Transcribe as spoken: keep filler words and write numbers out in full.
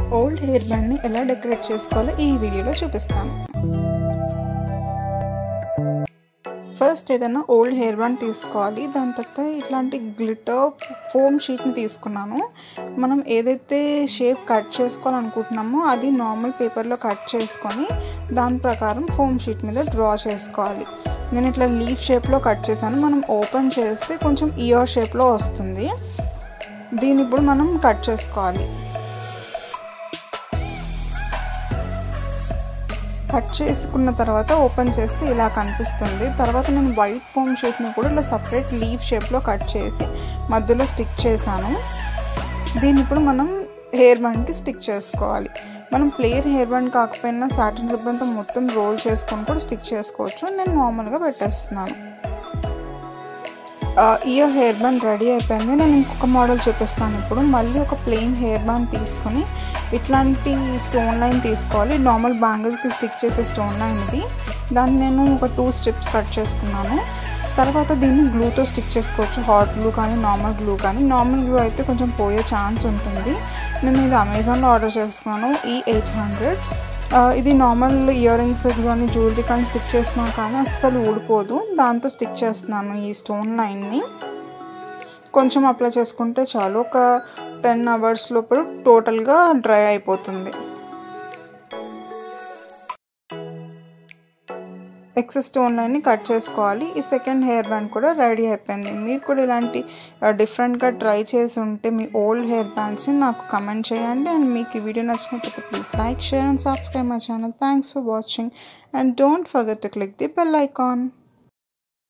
Old hair బ్యాండ్ని ఎలా decorate చేసుకోవాలో ఈ వీడియోలో చూపిస్తాను. ఫస్ట్ ఏదైనా ఓల్డ్ హెయిర్ బ్యాండ్ తీసుకోవాలి. దాని తర్వాత ఇట్లాంటి గ్లిటర్ ఫోమ్ షీట్ని తీసుకున్నాను. మనం ఏదైతే షేప్ కట్ చేసుకోవాలనుకుంటున్నామో అది నార్మల్ పేపర్లో కట్ చేసుకొని దాని ప్రకారం ఫోమ్ షీట్ మీద డ్రా చేసుకోవాలి. నేను ఇట్లా లీఫ్ షేప్లో కట్ చేశాను. మనం ఓపెన్ చేస్తే కొంచెం ఇయర్ షేప్లో వస్తుంది. దీన్ని ఇప్పుడు మనం కట్ చేసుకోవాలి. కట్ చేసుకున్న తర్వాత ఓపెన్ చేస్తే ఇలా కనిపిస్తుంది. తర్వాత నేను వైట్ ఫోమ్ షీట్ని కూడా ఇలా సపరేట్ లీఫ్ షేప్లో కట్ చేసి మధ్యలో స్టిక్ చేశాను. దీన్ని ఇప్పుడు మనం హెయిర్ బ్యాండ్కి స్టిక్ చేసుకోవాలి. మనం ప్లేయర్ హెయిర్ బ్యాండ్ కాకపోయినా సాటిన్ రిబ్బన్తో మొత్తం రోల్ చేసుకొని కూడా స్టిక్ చేసుకోవచ్చు. నేను నార్మల్గా పెట్టేస్తున్నాను. ఇయర్ హెయిర్ బ్యాండ్ రెడీ అయిపోయింది. నేను ఇంకొక మోడల్ చూపిస్తాను. ఇప్పుడు మళ్ళీ ఒక ప్లెయిన్ హెయిర్ బ్యాండ్ తీసుకొని ఇట్లాంటి స్టోన్ లైన్ తీసుకోవాలి. నార్మల్ బ్యాంగిల్స్కి స్టిక్ చేసే స్టోన్ లైన్ ఇది. దాన్ని నేను ఒక టూ స్ట్రిప్స్ కట్ చేసుకున్నాను. తర్వాత దీన్ని గ్లూతో స్టిక్ చేసుకోవచ్చు. హాట్ గ్లూ కానీ నార్మల్ గ్లూ కానీ. నార్మల్ గ్లూ అయితే కొంచెం పోయే ఛాన్స్ ఉంటుంది. నేను ఇది అమెజాన్లో ఆర్డర్ చేసుకున్నాను. ఈ ఎయిట్ హండ్రెడ్ ఇది నార్మల్ ఇయర్ రింగ్స్ కానీ జ్యువెలరీ కానీ స్టిక్ చేసినా కానీ అస్సలు ఊడిపోదు. దాంతో స్టిక్ చేస్తున్నాను ఈ స్టోన్ లైన్ని. కొంచెం అప్లై చేసుకుంటే చాలు. ఒక టెన్ అవర్స్ లోపల టోటల్గా డ్రై అయిపోతుంది. ఎక్సెస్ స్టోన్ లైన్ని కట్ చేసుకోవాలి. ఈ సెకండ్ హెయిర్ బ్యాండ్ కూడా రెడీ అయిపోయింది. మీరు కూడా ఇలాంటి డిఫరెంట్గా ట్రై చేసి ఉంటే మీ ఓల్డ్ హెయిర్ బ్యాండ్స్ని నాకు కమెంట్ చేయండి. అండ్ మీకు ఈ వీడియో నచ్చినట్లయితే please like, share and subscribe my channel. Thanks for watching and don't forget to click the bell icon.